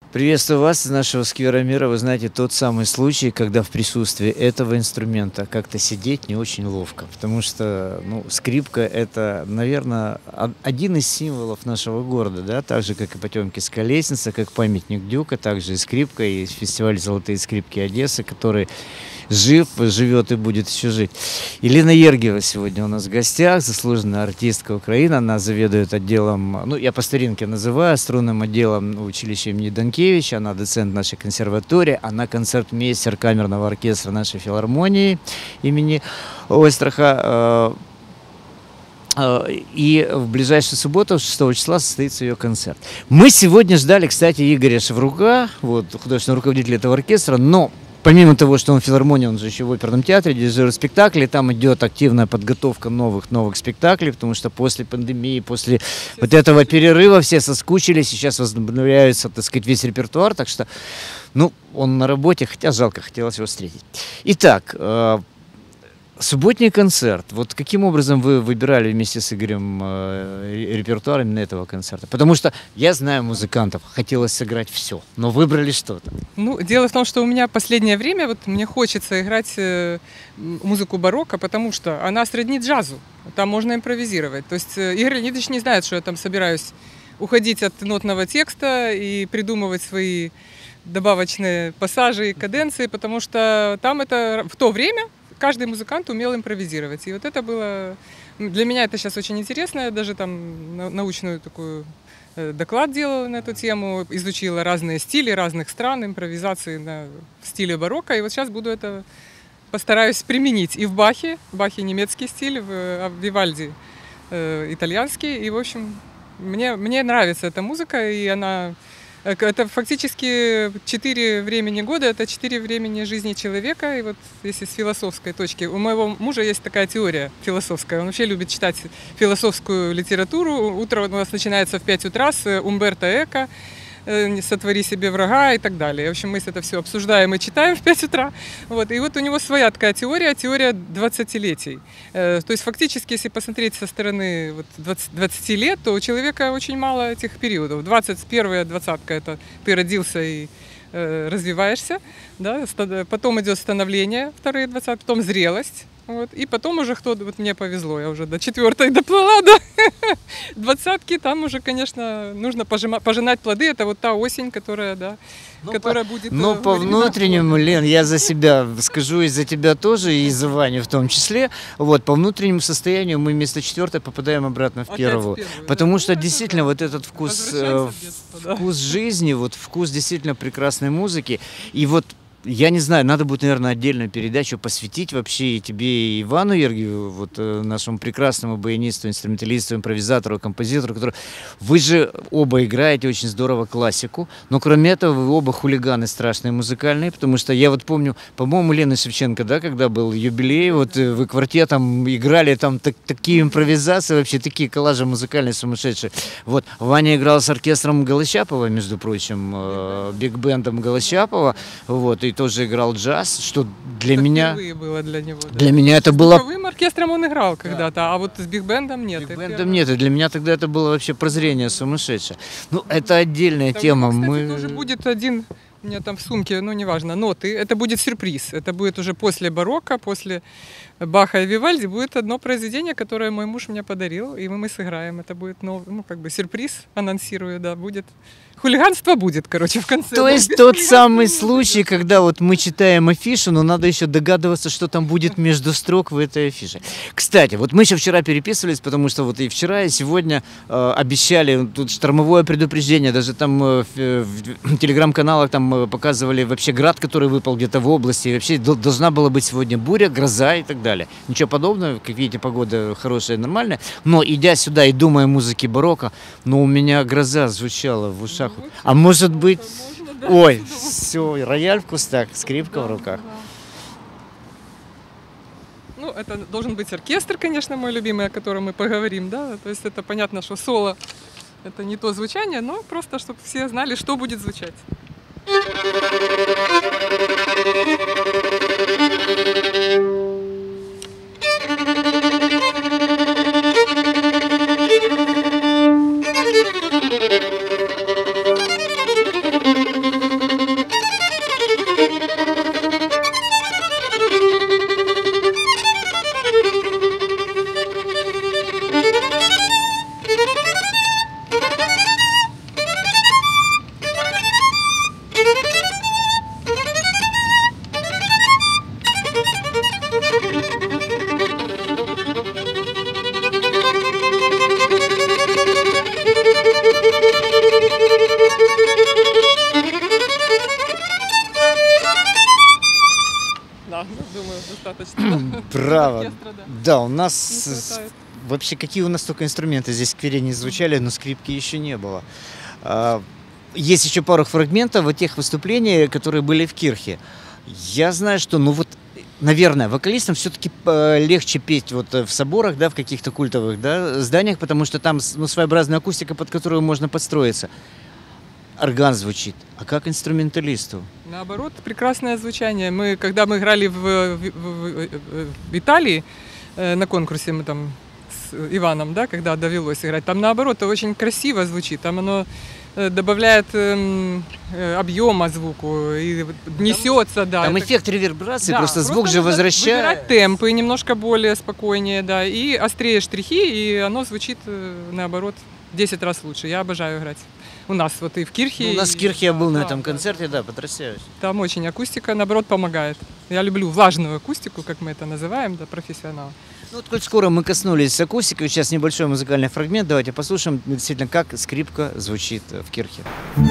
Приветствую вас из нашего сквера мира. Вы знаете, тот самый случай, когда в присутствии этого инструмента как-то сидеть не очень ловко, потому что, скрипка — это, наверное, один из символов нашего города, да, так же, как и Потемкинская лестница, как памятник Дюка, также и скрипка, и фестиваль «Золотые скрипки Одессы», который живет и будет еще жить. Елена Ергиева сегодня у нас в гостях, заслуженная артистка Украины. Она заведует отделом, я по старинке называю, струнным отделом училища имени Данкевича. Она доцент нашей консерватории, она концертмейстер камерного оркестра нашей филармонии имени Ойстраха. И в ближайшую субботу, 6 числа, состоится ее концерт. Мы сегодня ждали, кстати, Игоря Шеврука, художественного руководителя этого оркестра, но помимо того, что он в филармонии, он же еще в оперном театре, дирижер спектаклей, там идет активная подготовка новых спектаклей, потому что после пандемии, после вот этого перерыва все соскучились, сейчас возобновляется, так сказать, весь репертуар, так что, он на работе, хотя жалко, хотелось его встретить. Итак, субботний концерт. Вот каким образом вы выбирали вместе с Игорем репертуар именно этого концерта? Потому что я знаю музыкантов, хотелось сыграть все, но выбрали что-то. Дело в том, что у меня последнее время, мне хочется играть музыку барокко, потому что она сродни джазу, там можно импровизировать. То есть Игорь Леонидович не знает, что я там собираюсь уходить от нотного текста и придумывать свои добавочные пассажи и каденции, потому что там это в то время каждый музыкант умел импровизировать. И вот это было... Для меня это сейчас очень интересно. Я даже там научную такую доклад делала на эту тему, изучила разные стили разных стран, импровизации в стиле барокко. И вот сейчас постараюсь применить и в Бахе немецкий стиль, в Вивальди итальянский. И, в общем, мне нравится эта музыка, и это фактически 4 времени года, это 4 времени жизни человека. И вот если с философской точки, у моего мужа есть такая теория философская, он вообще любит читать философскую литературу. Утро у нас начинается в 5 утра с Умберто Эко, «Сотвори себе врага» и так далее. В общем, мы это все обсуждаем и читаем в 5 утра. И вот у него своя такая теория 20-летий. То есть фактически, если посмотреть со стороны 20 лет, то у человека очень мало этих периодов. 21-я, 20-ка — это ты родился и развиваешься, да? Потом идет становление, вторые 20, потом зрелость. И потом уже мне повезло, я уже до 4-й доплыла, до 20-ки, там уже, конечно, нужно пожинать плоды. Это вот та осень, которая будет... по внутреннему, Лен, я за себя скажу, и за тебя тоже, и за Ваню в том числе. По внутреннему состоянию мы вместо 4-й попадаем обратно в первую. Потому что действительно вот этот вкус жизни, вкус действительно прекрасной музыки. И я не знаю, надо будет, наверное, отдельную передачу посвятить вообще и тебе, и Ивану Ергиеву, нашему прекрасному баянисту, инструменталисту, импровизатору, композитору, который... Вы же оба играете очень здорово классику, но кроме этого вы оба хулиганы страшные музыкальные, потому что я помню, по-моему, Лена Шевченко, да, когда был юбилей, вы квартетом играли там такие импровизации, вообще такие коллажи музыкальные сумасшедшие. Ваня играл с оркестром Голощапова, между прочим, биг-бендом Голощапова, и тоже играл джаз, что для меня... было для него. Для меня это было... С звуковым оркестром он играл когда-то, а вот с биг-бендом нет. Биг-бендом нет, и для меня тогда это было вообще прозрение сумасшедшее. Это отдельная тема. Кстати, тоже будет один... У меня там в сумке, неважно, ноты. Это будет сюрприз. Это будет уже после барокко, после Баха и Вивальди будет одно произведение, которое мой муж мне подарил, и мы сыграем. Это будет сюрприз, анонсирую, да, будет. Хулиганство будет, в конце. То есть тот самый случай, когда мы читаем афишу, но надо еще догадываться, что там будет между строк в этой афише. Кстати, мы еще вчера переписывались, потому что и вчера, и сегодня обещали тут штормовое предупреждение, даже там в телеграм-каналах там показывали вообще град, который выпал где-то в области, и вообще должна была быть сегодня буря, гроза и так далее. Ничего подобного, как видите, погода хорошая, нормальная, но идя сюда и думая о музыке барокко, у меня гроза звучала в ушах. А может быть... Можно, да. Ой, все, рояль в кустах, скрипка в руках. Это должен быть оркестр, конечно, мой любимый, о котором мы поговорим, да. То есть это понятно, что соло — это не то звучание, но просто, чтобы все знали, что будет звучать. Право. Оркестра, да. Да, у Не нас хватает. вообще какие у нас только инструменты здесь в сквере не звучали, но скрипки еще не было. А, Есть еще пару фрагментов вот тех выступлений, которые были в Кирхе. Я знаю, что, ну вот, наверное, вокалистам все-таки легче петь вот в соборах, да, в каких-то культовых, да, зданиях, потому что там ну, своеобразная акустика, под которую можно подстроиться. Орган звучит. А как инструменталисту? Наоборот, прекрасное звучание. Когда мы играли в Италии на конкурсе, мы там с Иваном, да, когда довелось играть, там наоборот очень красиво звучит. Там оно добавляет объема звуку и несется, да. Там это- эффект реверберации, Да, просто звук же надо возвращает. выбирать темпы немножко более спокойнее, да, и острее штрихи, и оно звучит наоборот в 10 раз лучше. Я обожаю играть. У нас вот и в Кирхе. Ну, у нас в и- Кирхе я был на да, этом да, концерте, да. да, потрясающе. Там очень акустика, наоборот, помогает. Я люблю влажную акустику, как мы это называем, да, профессионал. Ну, вот коль скоро мы коснулись акустики, сейчас небольшой музыкальный фрагмент. Давайте послушаем действительно, как скрипка звучит в Кирхе.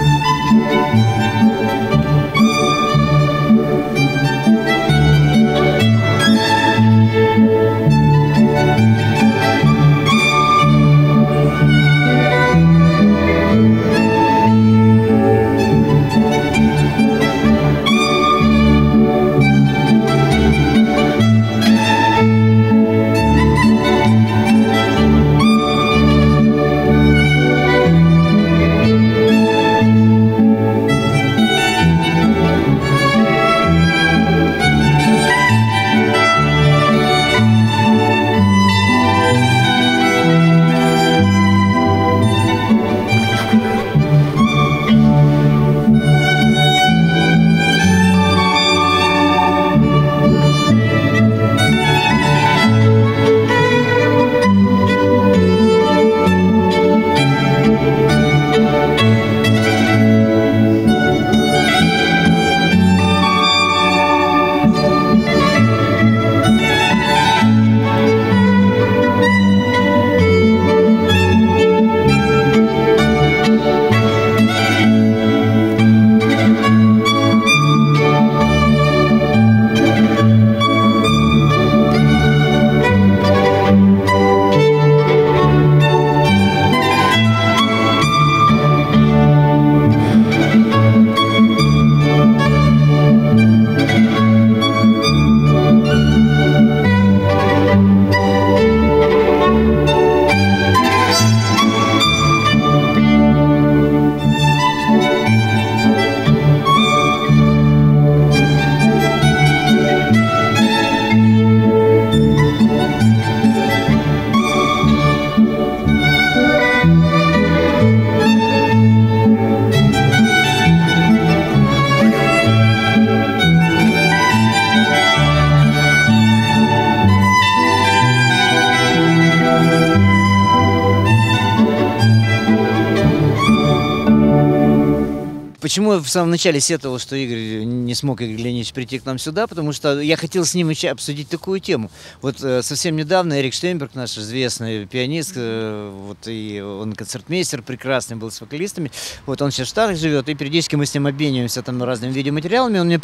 Почему я в самом начале сетовал, что Игорь не смог, Игорь Леонидович, прийти к нам сюда? Потому что я хотел с ним еще обсудить такую тему. Вот совсем недавно Эрик Штейнберг, наш известный пианист, вот и он концертмейстер прекрасный был с вокалистами. Вот он сейчас в Штатах живет, и периодически мы с ним обмениваемся там разными видеоматериалами. Он мне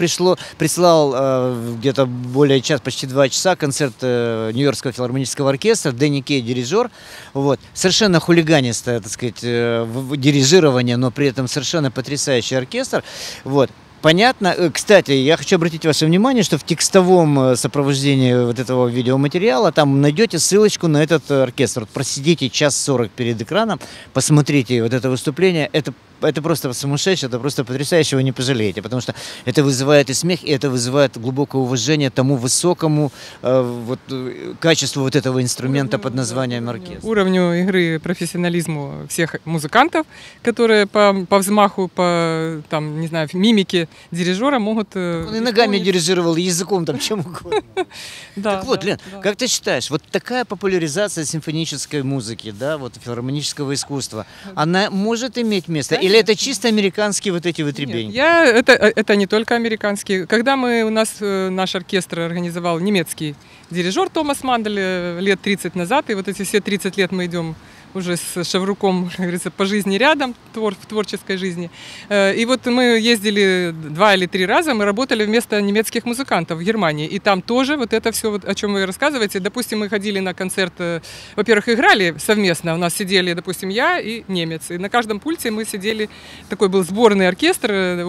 прислал где-то более час, почти 2 часа концерт Нью-Йоркского филармонического оркестра, Дэнни Кей дирижер. Вот. Совершенно хулиганистое, так сказать, дирижирование, но при этом совершенно потрясающий оркестр. Вот. Понятно. Кстати, я хочу обратить ваше внимание, что в текстовом сопровождении вот этого видеоматериала там найдете ссылочку на этот оркестр. Вот просидите 1:40 перед экраном, посмотрите вот это выступление. Это просто сумасшедшее, это просто потрясающе, вы не пожалеете, потому что это вызывает и смех, и это вызывает глубокое уважение тому высокому качеству вот этого инструмента под названием оркестр. Уровню игры, профессионализму всех музыкантов, которые по взмаху, по там, не знаю, мимике дирижера могут... Он и ногами дирижировал, и языком там, чем угодно. Да, Так вот, да, Лен, да. как ты считаешь, вот такая популяризация симфонической музыки, да, вот филармонического искусства, она может иметь место? Или это чисто американские вот эти вот ребеньки? Нет, это не только американские. Когда наш оркестр организовал немецкий дирижер Томас Мандель лет 30 назад, и вот эти все 30 лет мы идем уже с Шавруком, как говорится, по жизни рядом, в творческой жизни. И вот мы ездили 2 или 3 раза, мы работали вместо немецких музыкантов в Германии. И там тоже вот это все, вот, о чем вы рассказываете. Допустим, мы ходили на концерт, во-первых, играли совместно. У нас сидели, допустим, я и немец. И на каждом пульте мы сидели, такой был сборный оркестр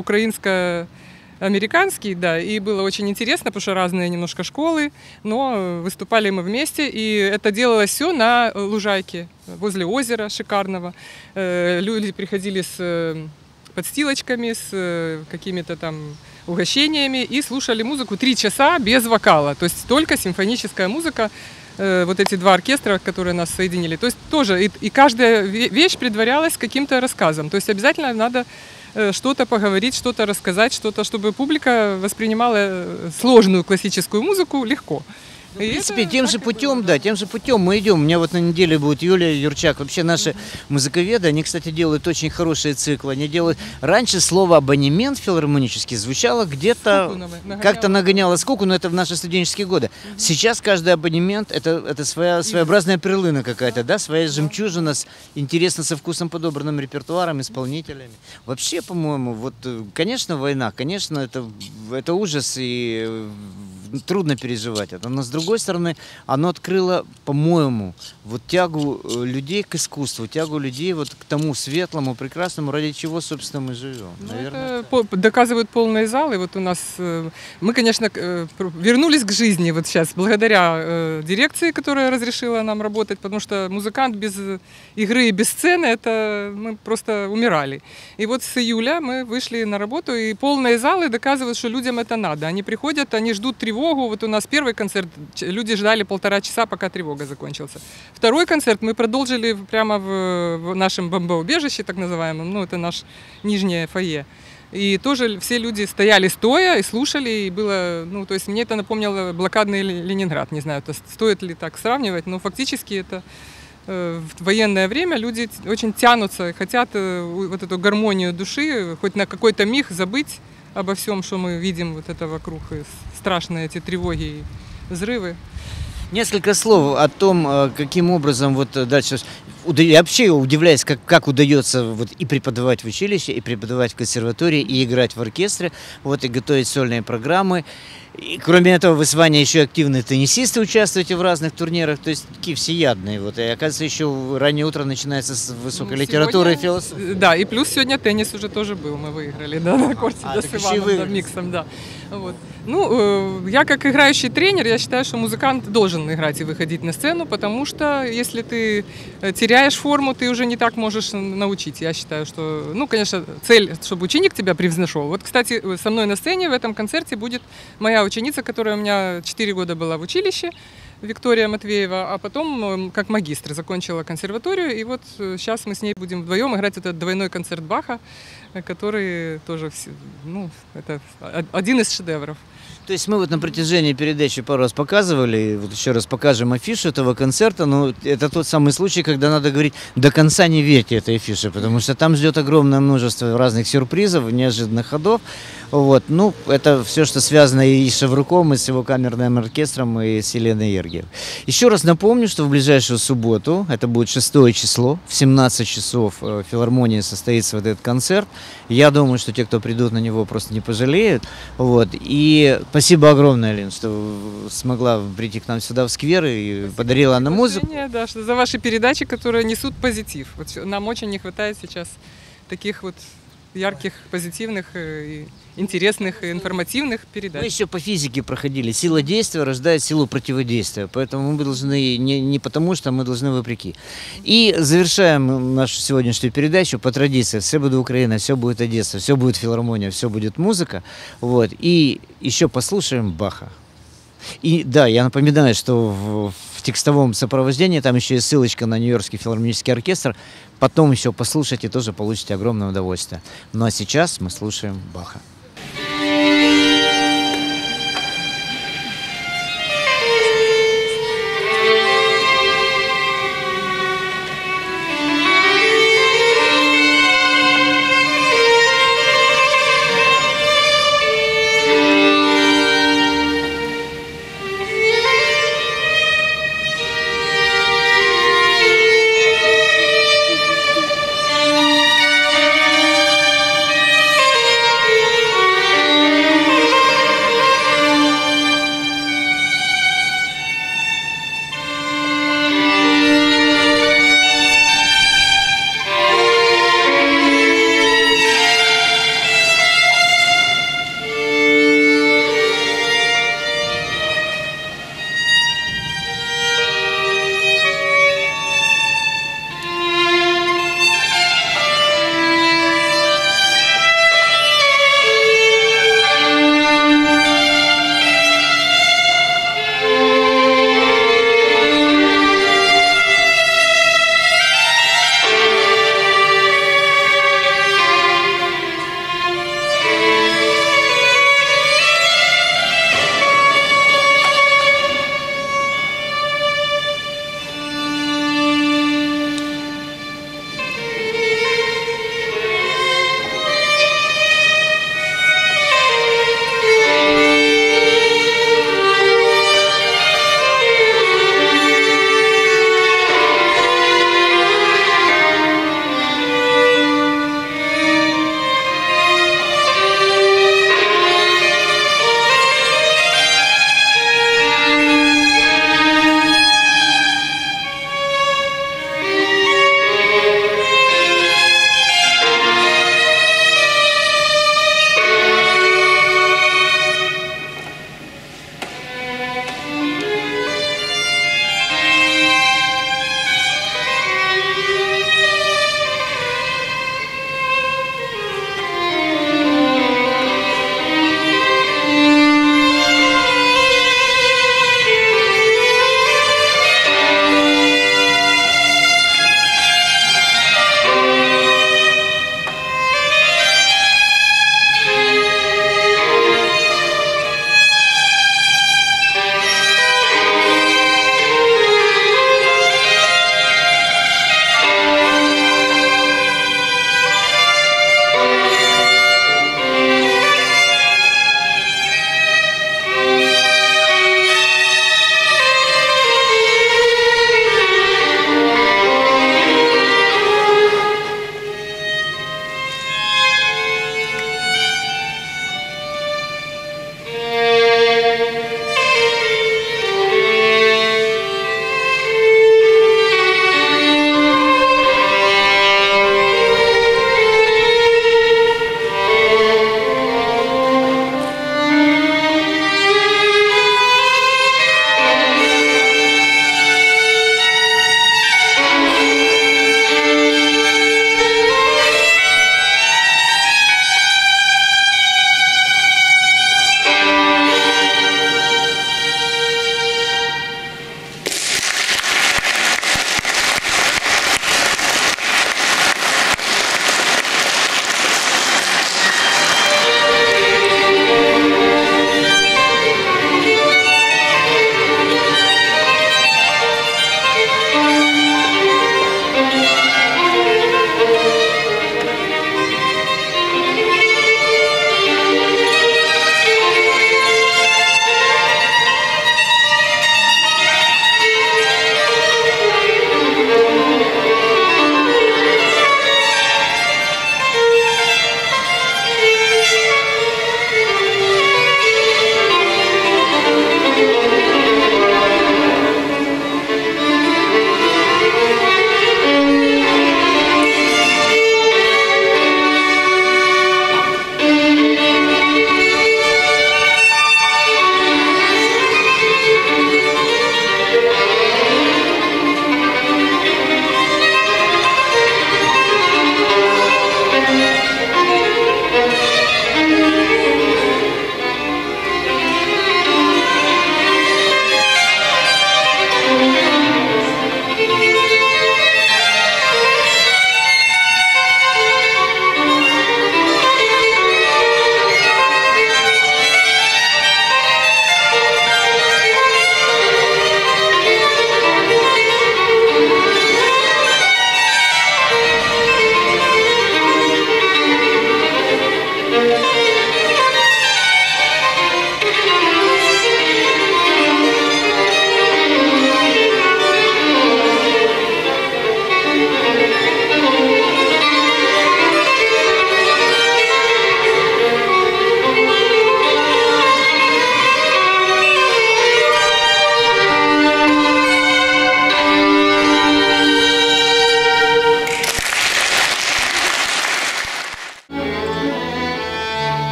украинско-американский, да, и было очень интересно, потому что разные немножко школы, но выступали мы вместе, и это делалось все на лужайке возле озера шикарного. Люди приходили с подстилочками, с какими-то там угощениями и слушали музыку 3 часа без вокала, то есть только симфоническая музыка. Вот эти 2 оркестра, которые нас соединили. То есть тоже, и каждая вещь предварялась каким-то рассказом. То есть обязательно надо что-то поговорить, что-то рассказать, что-то, чтобы публика воспринимала сложную классическую музыку легко. В принципе, тем же путем мы идем. У меня вот на неделе будет Юлия Юрчак. Вообще наши музыковеды, они, кстати, делают очень хорошие циклы. Они делают... Раньше слово «абонемент» филармонический звучало где-то, как-то нагоняло скуку, но это в наши студенческие годы. Сейчас каждый абонемент это своеобразная перлына какая-то, да, своя жемчужина, интересно со вкусом подобранным репертуаром, исполнителями. Вообще, по-моему, вот, конечно, война, конечно, это ужас и трудно переживать это. Но с другой стороны, оно открыло, по-моему, вот тягу людей к искусству, тягу людей вот к тому светлому, прекрасному, ради чего, собственно, мы живем. Наверное, это доказывают полные залы. Вот у нас мы, конечно, вернулись к жизни вот сейчас благодаря дирекции, которая разрешила нам работать, потому что музыкант без игры и без сцены, это мы просто умирали. И вот с июля мы вышли на работу, и полные залы доказывают, что людям это надо. Они приходят, они ждут тревогу. Вот у нас первый концерт, люди ждали 1,5 часа, пока тревога закончился. Второй концерт мы продолжили прямо в нашем бомбоубежище, так называемом, ну это наш нижнее фойе. И тоже все люди стояли стоя и слушали, и было, ну то есть мне это напомнило блокадный Ленинград, не знаю, стоит ли так сравнивать, но фактически это в военное время люди очень тянутся, хотят вот эту гармонию души, хоть на какой-то миг забыть обо всем, что мы видим вот это вокруг, и страшные эти тревоги и взрывы. Несколько слов о том, каким образом вот дальше... Я вообще удивляюсь, как удается вот и преподавать в училище, и преподавать в консерватории, и играть в оркестре, вот, и готовить сольные программы. И, кроме этого, вы с Ваней еще активные теннисисты, участвуете в разных турнирах, то есть такие всеядные. Вот. И, оказывается, еще раннее утро начинается с высокой литературы и философии. Да, и плюс сегодня теннис уже тоже был, мы выиграли, да, на корте с Иваном, да, миксом, да. Вот. Ну, я как играющий тренер, я считаю, что музыкант должен играть и выходить на сцену, потому что если ты теряешь форму, ты уже не так можешь научить. Я считаю, что, ну, конечно, цель, чтобы ученик тебя превзошел. Вот, кстати, со мной на сцене в этом концерте будет моя ученица, которая у меня 4 года была в училище, Виктория Матвеева, а потом как магистр закончила консерваторию, и вот сейчас мы с ней будем вдвоем играть этот двойной концерт Баха, который тоже, ну, это один из шедевров. То есть мы вот на протяжении передачи пару раз показывали, и вот еще раз покажем афишу этого концерта, но это тот самый случай, когда надо говорить: до конца не верьте этой афише, потому что там ждет огромное множество разных сюрпризов, неожиданных ходов. Вот. Ну, это все, что связано и с Шавруком, и с его камерным оркестром, и с Еленой Ергиевой. Еще раз напомню, что в ближайшую субботу, это будет 6 число, в 17 часов в филармонии состоится вот этот концерт. Я думаю, что те, кто придут на него, просто не пожалеют. Вот. И спасибо огромное, Лен, что смогла прийти к нам сюда в сквер и спасибо, подарила нам музыку. Да, за ваши передачи, которые несут позитив. Вот нам очень не хватает сейчас таких вот ярких, позитивных и интересных и информативных передач. Мы еще по физике проходили. Сила действия рождает силу противодействия. Поэтому мы должны не потому, что мы должны вопреки. И завершаем нашу сегодняшнюю передачу по традиции. Все будет Украина, все будет Одесса, все будет филармония, все будет музыка. Вот. И еще послушаем Баха. И да, я напоминаю, что в текстовом сопровождении там еще есть ссылочка на Нью-Йоркский филармонический оркестр. Потом еще послушайте, тоже получите огромное удовольствие. Ну а сейчас мы слушаем Баха.